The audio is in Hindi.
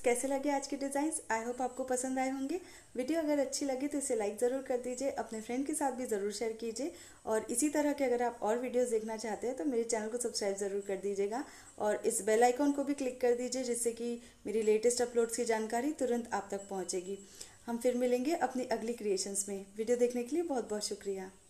कैसे लगे आज के डिज़ाइंस? आई होप आपको पसंद आए होंगे। वीडियो अगर अच्छी लगी तो इसे लाइक ज़रूर कर दीजिए, अपने फ्रेंड के साथ भी ज़रूर शेयर कीजिए। और इसी तरह के अगर आप और वीडियोस देखना चाहते हैं तो मेरे चैनल को सब्सक्राइब ज़रूर कर दीजिएगा और इस बेल आइकॉन को भी क्लिक कर दीजिए, जिससे कि मेरी लेटेस्ट अपलोड्स की जानकारी तुरंत आप तक पहुँचेगी। हम फिर मिलेंगे अपनी अगली क्रिएशंस में। वीडियो देखने के लिए बहुत बहुत शुक्रिया।